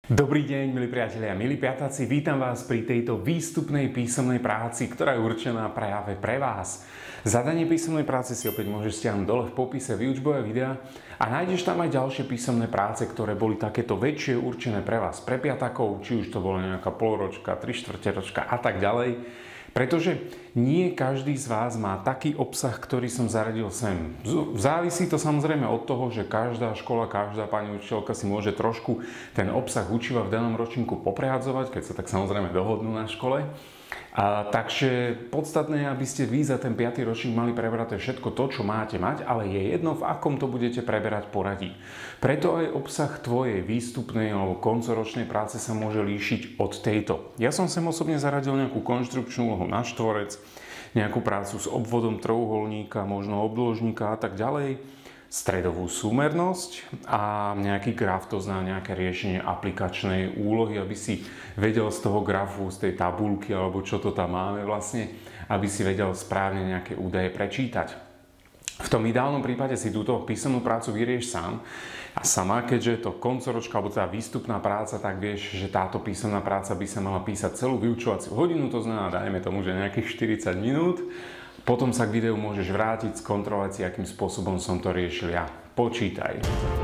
Dobrý deň, milí priatelia, milí piatáci, vítam vás pri tejto výstupnej písomnej práci, ktorá je určená práve pre vás. Zadanie písomnej práce si opäť môžeš stiahnuť dole v popise výučbové videa a nájdeš tam aj ďalšie písomné práce, ktoré boli takéto väčšie určené pre vás, pre piatakov, či už to bola nejaká polročka, 3/4 ročka a tak ďalej. Pretože nie každý z vás má taký obsah, ktorý som zaradil sem. Závisí to samozrejme od toho, že každá škola, každá pani učiteľka si môže trošku ten obsah učiva v danom ročníku poprehadzovať, keď sa tak samozrejme dohodnú na škole. Takže podstatné je, aby ste vy za ten 5. ročník mali prebrať všetko to, čo máte mať, ale je jedno, v akom to budete preberať poradí. Preto aj obsah tvojej výstupnej alebo koncoročnej práce sa môže líšiť od tejto. Ja som sem osobne zaradil nejakú konštrukčnú úlohu na štvorec, nejakú prácu s obvodom trojuholníka, možno obdĺžnika a tak ďalej, stredovú súmernosť a nejaký graf, to znamená nejaké riešenie aplikačnej úlohy, aby si vedel z toho grafu, z tej tabulky alebo čo to tam máme vlastne, aby si vedel správne nejaké údaje prečítať. V tom ideálnom prípade si túto písomnú prácu vyrieš sám a sama, keďže je to koncoročka alebo tá výstupná práca, tak vieš, že táto písomná práca by sa mala písať celú vyučovaciu hodinu, to znamená, dajme tomu, že nejakých 40 minút. Potom sa k videu môžeš vrátiť, skontrolovať si, akým spôsobom som to riešil ja. Počítaj.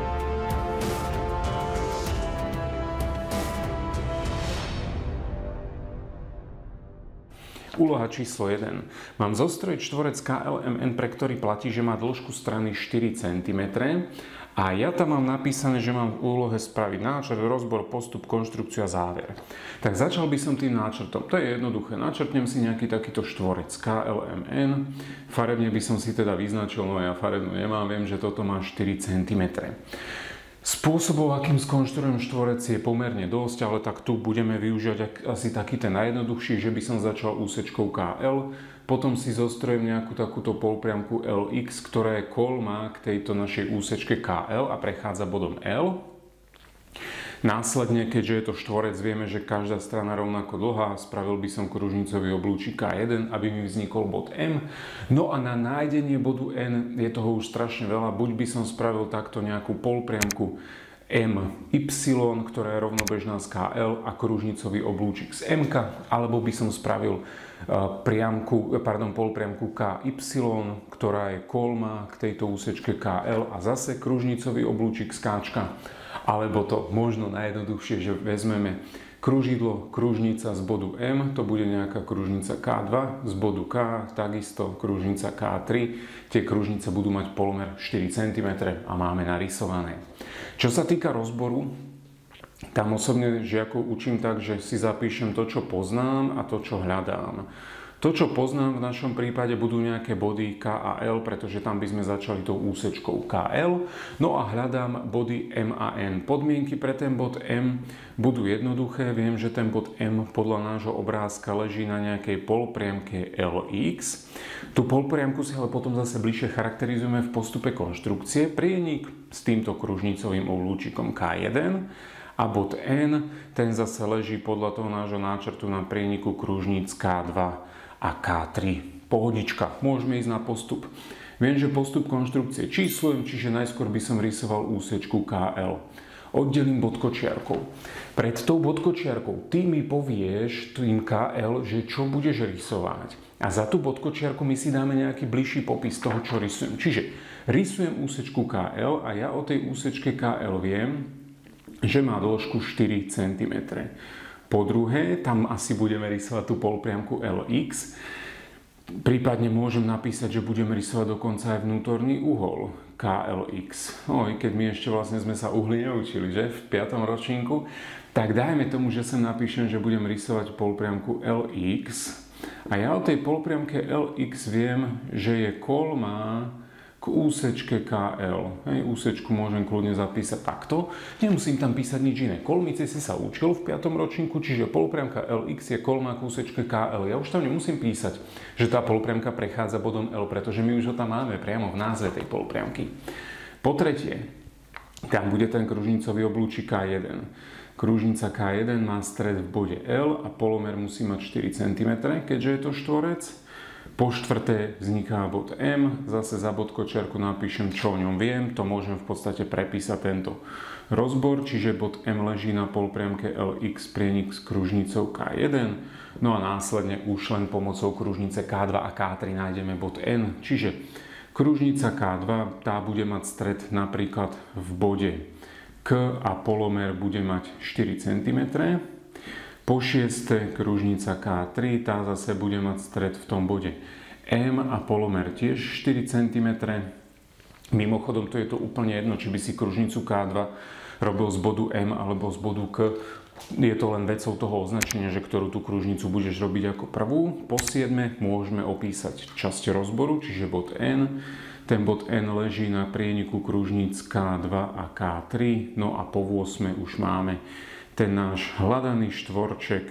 Úloha číslo 1. Mám zostrojiť štvorec KLMN, pre ktorý platí, že má dĺžku strany 4 cm. A ja tam mám napísané, že mám v úlohe spraviť náčrt, rozbor, postup, konštrukciu a záver. Tak začal by som tým náčrtom. To je jednoduché. Načrtnem si nejaký takýto štvorec KLMN. Farebne by som si teda vyznačil, no ja farebnú nemám, viem, že toto má 4 cm. Spôsobov, akým skonštruujem štvorec, je pomerne dosť, ale tak tu budeme využívať asi taký ten najjednoduchší, že by som začal úsečkou KL, potom si zostrojem nejakú takúto polpriamku LX, ktorá je kolmá k tejto našej úsečke KL a prechádza bodom L. Následne, keďže je to štvorec, vieme, že každá strana rovnako dlhá, spravil by som kružnicový oblúčik K1, aby mi vznikol bod M. No a na nájdenie bodu N je toho už strašne veľa, buď by som spravil takto nejakú polpriamku MY, ktorá je rovnobežná z KL a kružnicový oblúčik z MK, alebo by som spravil polpriamku KY, ktorá je kolmá k tejto úsečke KL a zase kružnicový oblúčik z Kčka. Alebo to možno najjednoduchšie, že vezmeme kružidlo, kružnica z bodu M, to bude nejaká kružnica K2, z bodu K, takisto kružnica K3. Tie kružnice budú mať polomer 4 cm a máme narysované. Čo sa týka rozboru, tam osobne žiakov učím tak, že si zapíšem to, čo poznám a to, čo hľadám. To, čo poznám v našom prípade, budú nejaké body K a L, pretože tam by sme začali tou úsečkou KL. No a hľadám body M a N. Podmienky pre ten bod M budú jednoduché. Viem, že ten bod M podľa nášho obrázka leží na nejakej polpriamke LX. Tú polpriamku si ale potom zase bližšie charakterizujeme v postupe konštrukcie. Prienik s týmto kružnicovým oblúčikom K1. A bod N, ten zase leží podľa toho nášho náčrtu na prieniku kružníc K2 a K3. Pohodička, môžeme ísť na postup. Viem, že postup konštrukcie číslujem, čiže najskôr by som rysoval úsečku KL. Oddelím bodkočiarkou. Pred tou bodkočiarkou ty mi povieš tým KL, že čo budeš rysovať. A za tú bodkočiarku my si dáme nejaký bližší popis toho, čo rysujem. Čiže rysujem úsečku KL a ja o tej úsečke KL viem, že má dĺžku 4 cm. Po druhé, tam asi budeme rysovať tú polpriamku LX. Prípadne môžem napísať, že budeme rysovať dokonca aj vnútorný uhol KLX. No, i keď my ešte vlastne sme sa uhly neučili, že? V 5. ročníku. Tak dajme tomu, že sem napíšem, že budem rysovať polpriamku LX. A ja o tej polpriamke LX viem, že je kolmá k úsečke KL. Úsečku môžem kľudne zapísať takto. Nemusím tam písať nič iné. Kolmice si sa učil v 5. ročníku, čiže polpriamka LX je kolmá k úsečke KL. Ja už tam nemusím písať, že tá polpriamka prechádza bodom L, pretože my už ho tam máme priamo v názve tej polpriamky. Po tretie, tam bude ten kružnicový oblúčik K1. Kružnica K1 má stred v bode L a polomer musí mať 4 cm, keďže je to štvorec. Po štvrté vzniká bod M, zase za bodkočiarku napíšem, čo o ňom viem, to môžem v podstate prepísať tento rozbor, čiže bod M leží na polpriamke LX prienik s kružnicou K1, no a následne už len pomocou kružnice K2 a K3 nájdeme bod N, čiže kružnica K2, tá bude mať stred napríklad v bode K a polomer bude mať 4 cm. Po šieste kružnica K3, tá zase bude mať stred v tom bode M a polomer tiež 4 cm. Mimochodom, to je to úplne jedno, či by si kružnicu K2 robil z bodu M alebo z bodu K. Je to len vecou toho označenia, že ktorú tú kružnicu budeš robiť ako prvú. Po 7 môžeme opísať časť rozboru, čiže bod N. Ten bod N leží na prieniku kružníc K2 a K3. No a po 8 už máme ten náš hľadaný štvorček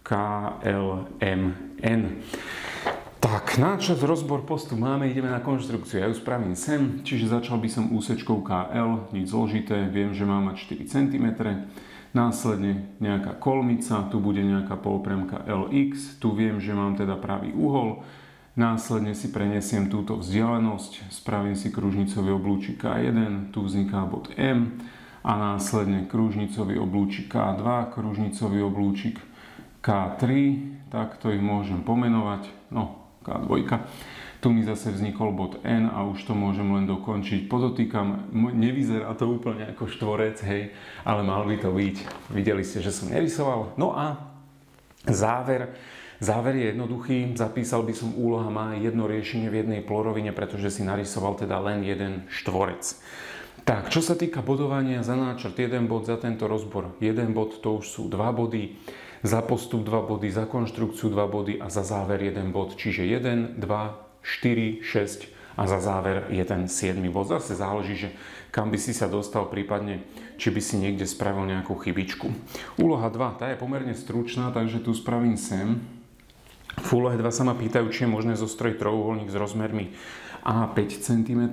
KLMN. Tak, na čas rozbor postup máme, ideme na konštrukciu. Ja ju spravím sem, čiže začal by som úsečkou KL, nič zložité, viem, že má mať 4 cm. Následne nejaká kolmica, tu bude nejaká polpriamka LX, tu viem, že mám teda pravý uhol. Následne si prenesiem túto vzdialenosť, spravím si kružnicový oblúčik K1, tu vzniká bod M. A následne kružnicový oblúčik K2, kružnicový oblúčik K3, takto ich môžem pomenovať, no K2. Tu mi zase vznikol bod N a už to môžem len dokončiť. Podotýkam, nevyzerá to úplne ako štvorec, hej, ale mal by to byť. Videli ste, že som nerysoval. No a záver je jednoduchý. Zapísal by som, úloha má jedno riešenie v jednej polorovine, pretože si narysoval teda len jeden štvorec. Tak, čo sa týka bodovania za náčrt, 1 bod, za tento rozbor 1 bod, to už sú 2 body, za postup 2 body, za konštrukciu 2 body a za záver 1 bod, čiže 1, 2, 4, 6 a za záver je ten 7 bod. Zase záleží, že kam by si sa dostal, prípadne či by si niekde spravil nejakú chybičku. Úloha 2, tá je pomerne stručná, takže tu spravím sem. V úlohe 2 sa ma pýtajú, či je možné zostrojiť trojuholník s rozmermi A 5 cm,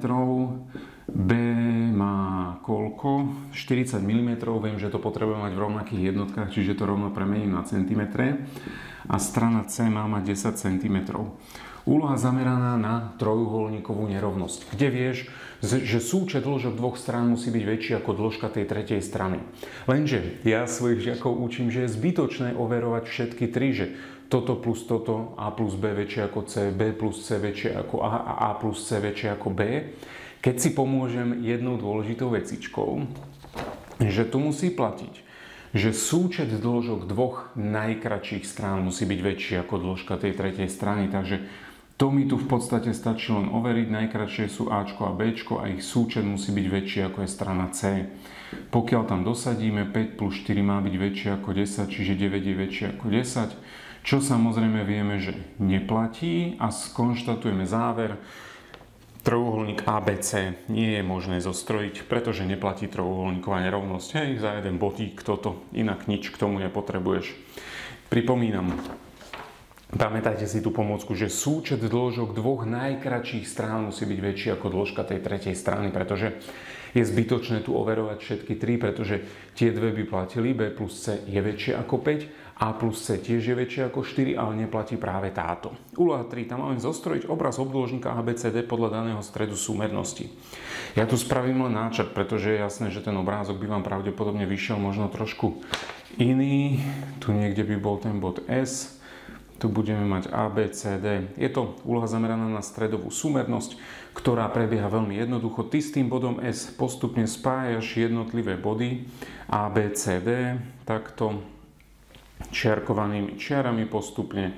B má koľko? 40 mm, viem, že to potrebujem mať v rovnakých jednotkách, čiže to rovno premením na centimetre. A strana C má mať 10 cm. Úloha zameraná na trojuholníkovú nerovnosť, kde vieš, že súčet dĺžok dvoch strán musí byť väčší ako dĺžka tej tretej strany. Lenže ja svojich žiakov učím, že je zbytočné overovať všetky tri, že toto plus toto, A plus B väčšie ako C, B plus C väčšie ako A a A plus C väčšie ako B. Keď si pomôžem jednou dôležitou vecičkou, že tu musí platiť, že súčet dĺžok dvoch najkratších strán musí byť väčší ako dĺžka tej tretej strany, takže to mi tu v podstate stačí len overiť. Najkratšie sú Ačko a Bčko a ich súčet musí byť väčší ako je strana C. Pokiaľ tam dosadíme, 5 plus 4 má byť väčšie ako 10, čiže 9 je väčšie ako 10, čo samozrejme vieme, že neplatí a skonštatujeme záver. Trojuholník ABC nie je možné zostrojiť, pretože neplatí trojuholníková nerovnosť. Hej, za jeden bodík toto, inak nič k tomu nepotrebuješ. Pripomínam, pamätajte si tú pomôcku, že súčet dĺžok dvoch najkratších strán musí byť väčší ako dĺžka tej tretej strany, pretože je zbytočné tu overovať všetky tri, pretože tie dve by platili, B plus C je väčšie ako 5, A plus C tiež je väčšie ako 4, ale neplatí práve táto. Úloha 3, tam máme zostrojiť obraz obdĺžnika ABCD podľa daného stredu súmernosti. Ja tu spravím len náčrt, pretože je jasné, že ten obrázok by vám pravdepodobne vyšiel možno trošku iný. Tu niekde by bol ten bod S. Tu budeme mať A, B, C, D. Je to úloha zameraná na stredovú súmernosť, ktorá prebieha veľmi jednoducho. Ty s tým bodom S postupne spájaš jednotlivé body A, B, C, D, takto čiarkovanými čiarami postupne.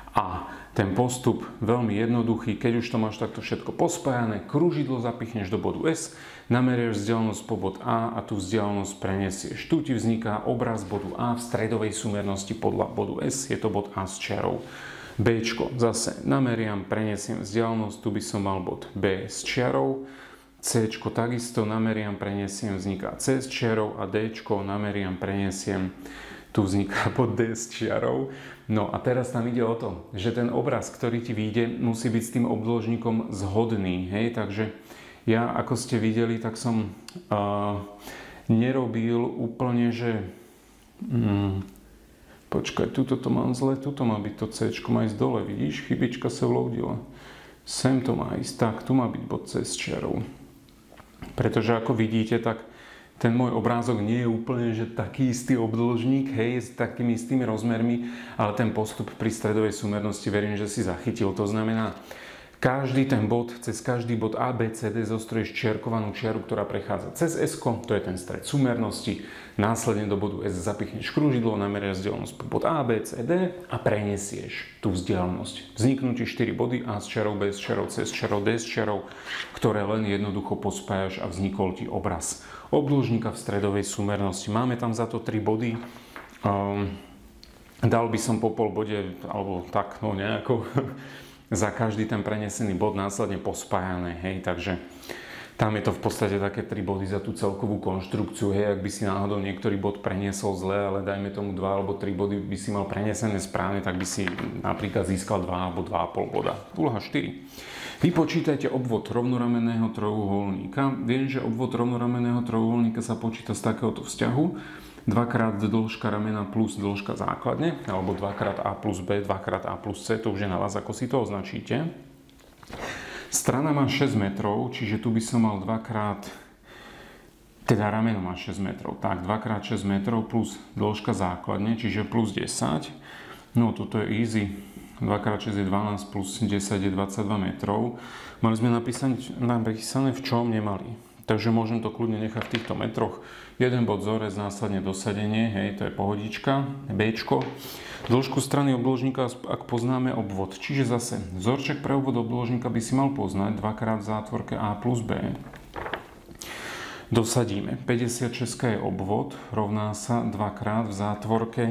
A ten postup veľmi jednoduchý, keď už to máš takto všetko pospájané, kružidlo zapichneš do bodu S, namerieš vzdialenosť po bod A a tú vzdialenosť preniesieš. Tu ti vzniká obraz bodu A v stredovej súmernosti podľa bodu S, je to bod A s čiarou. Bčko zase nameriam, prenesiem vzdialenosť, tu by som mal bod B s čiarou. Cčko takisto nameriam, prenesiem, vzniká C s čiarou a Dčko nameriam, prenesiem, tu vzniká bod D s čiarou. No a teraz tam ide o to, že ten obraz, ktorý ti vyjde, musí byť s tým obdĺžnikom zhodný. Hej? Takže ja, ako ste videli, tak som nerobil úplne, že Počkaj, tuto to mám zle, tuto má byť to C, má ísť dole, vidíš? Chybička sa vloudila. Sem to má ísť, tak, tu má byť bod C s čiarou. Pretože ako vidíte, tak ten môj obrázok nie je úplne, že taký istý obdĺžnik, hej, s takými istými rozmermi, ale ten postup pri stredovej súmernosti verím, že si zachytil. To znamená, každý ten bod, cez každý bod A, B, C, D zostroješ čiarkovanú čiaru, ktorá prechádza cez S, to je ten stred súmernosti. Následne do bodu S zapichneš krúžidlo, nameriaš vzdialenosť po bod A, B, C, D a prenesieš tú vzdialenosť. Vzniknú ti 4 body A s čiarou, B s čiarou, C s čiarou, D s čiarou, ktoré len jednoducho pospájaš a vznikol ti obraz obdĺžnika v stredovej súmernosti. Máme tam za to 3 body. Dal by som po pol bode, alebo tak, no nejako, za každý ten prenesený bod následne pospájané, hej, takže tam je to v podstate také 3 body za tú celkovú konštrukciu, hej, ak by si náhodou niektorý bod preniesol zle, ale dajme tomu 2 alebo 3 body by si mal prenesené správne, tak by si napríklad získal 2 alebo 2,5 boda. Úloha 4. Vypočítajte obvod rovnoramenného trojuholníka. Viem, že obvod rovnoramenného trojuholníka sa počíta z takéhoto vzťahu. 2x dĺžka ramena plus dĺžka základne, alebo 2x A plus B, 2x A plus C, to už je na vás, ako si to označíte. Strana má 6 metrov, čiže tu by som mal 2x, teda rameno má 6 metrov, tak 2x 6 metrov plus dĺžka základne, čiže plus 10. No toto je easy, 2x6 je 12 plus 10 je 22 metrov. Mali sme napísané v čom nemali. Takže môžem to kľudne nechať v týchto metroch. Jeden bod vzorec, následne dosadenie, hej, to je pohodička, Bčko. Dĺžku strany obdĺžnika, ak poznáme obvod. Čiže zase vzorček pre obvod obdĺžnika by si mal poznať 2x v zátvorke A plus B. Dosadíme. 56 je obvod, rovná sa 2x v zátvorke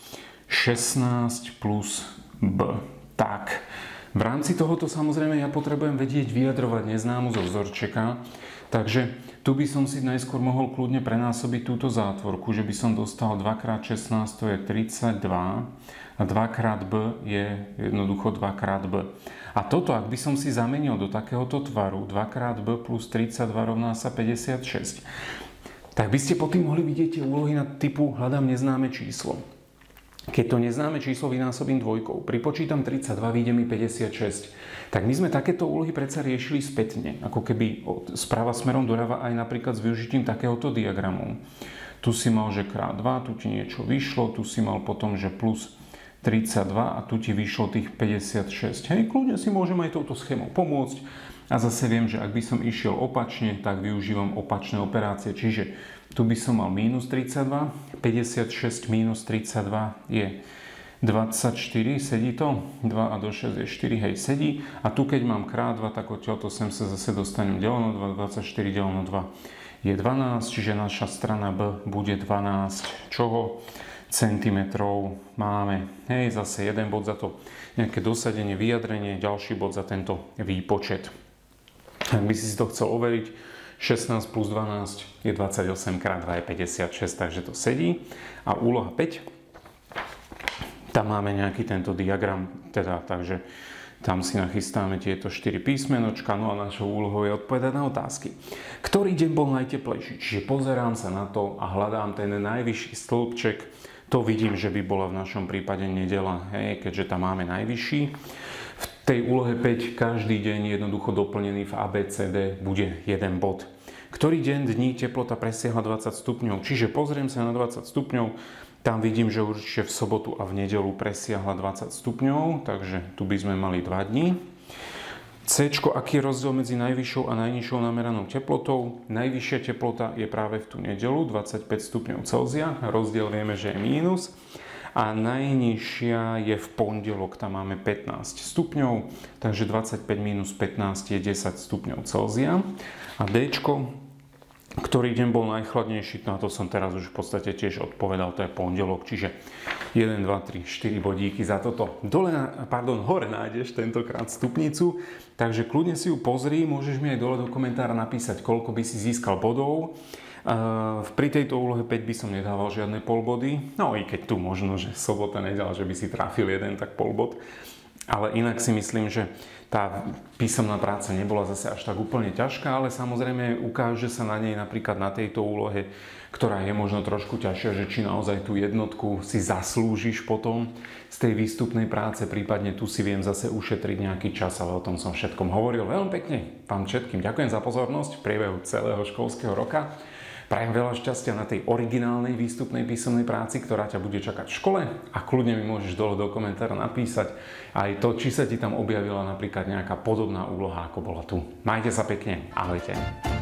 16 plus B. Tak. V rámci tohoto samozrejme ja potrebujem vedieť vyjadrovať neznámu zo vzorčeka. Takže tu by som si najskôr mohol kľudne prenásobiť túto zátvorku, že by som dostal 2x16 to je 32 a 2x b je jednoducho 2x b. A toto, ak by som si zamenil do takéhoto tvaru 2x b plus 32 rovná sa 56, tak by ste potom mohli vidieť tie úlohy na typu hľadám neznáme číslo. Keď to neznáme číslo vynásobím dvojkou, pripočítam 32, vyjde mi 56. Tak my sme takéto úlohy predsa riešili spätne, ako keby od sprava smerom doľava aj napríklad s využitím takéhoto diagramu. Tu si mal, že krát 2, tu ti niečo vyšlo, tu si mal potom, že plus 32 a tu ti vyšlo tých 56. Hej, kľudne si môžem aj touto schémou pomôcť. A zase viem, že ak by som išiel opačne, tak využívam opačné operácie. Čiže tu by som mal minus 32, 56 minus 32 je 24, sedí to? 2 a do 6 je 4, hej, sedí. A tu keď mám krát 2, tak odtiaľto sem sa zase dostanem deleno 2, 24 deleno 2 je 12, čiže naša strana B bude 12 čoho? Centimetrov máme. Hej, zase jeden bod za to nejaké dosadenie, vyjadrenie, ďalší bod za tento výpočet. Ak by si to chcel overiť, 16 plus 12 je 28 krát 2 je 56, takže to sedí. A úloha 5, tam máme nejaký tento diagram, teda, takže tam si nachystáme tieto 4 písmenočka, no a našou úlohou je odpovedať na otázky. Ktorý deň bol najteplejší? Čiže pozerám sa na to a hľadám ten najvyšší stĺpček. To vidím, že by bola v našom prípade nedeľa, hej, keďže tam máme najvyšší. V tej úlohe 5 každý deň jednoducho doplnený v ABCD bude jeden bod. Ktorý deň dní teplota presiahla 20 stupňov? Čiže pozriem sa na 20 stupňov, tam vidím, že určite v sobotu a v nedeľu presiahla 20 stupňov, takže tu by sme mali 2 dní. Cčko, aký je rozdiel medzi najvyššou a najnižšou nameranou teplotou? Najvyššia teplota je práve v tú nedeľu, 25 stupňov Celzia, rozdiel vieme, že je mínus. A najnižšia je v pondelok, tam máme 15 stupňov, takže 25 minus 15 je 10 stupňov Celzia. A Dčko, ktorý deň bol najchladnejší, na to som teraz už v podstate tiež odpovedal, to je pondelok, čiže 1, 2, 3, 4 bodíky za toto. Hore nájdeš tentokrát stupnicu, takže kľudne si ju pozri, môžeš mi aj dole do komentára napísať, koľko by si získal bodov. Pri tejto úlohe 5 by som nedával žiadne polbody, no i keď tu možno, že sobota, nedeľa, že by si trafil jeden, tak polbod. Ale inak si myslím, že tá písomná práca nebola zase až tak úplne ťažká, ale samozrejme ukáže sa na nej napríklad na tejto úlohe, ktorá je možno trošku ťažšia, že či naozaj tú jednotku si zaslúžiš potom z tej výstupnej práce, prípadne tu si viem zase ušetriť nejaký čas, ale o tom som všetkom hovoril veľmi pekne. Vám všetkým ďakujem za pozornosť v priebehu celého školského roka. Prajem veľa šťastia na tej originálnej výstupnej písomnej práci, ktorá ťa bude čakať v škole, a kľudne mi môžeš dole do komentára napísať aj to, či sa ti tam objavila napríklad nejaká podobná úloha, ako bola tu. Majte sa pekne, ahojte.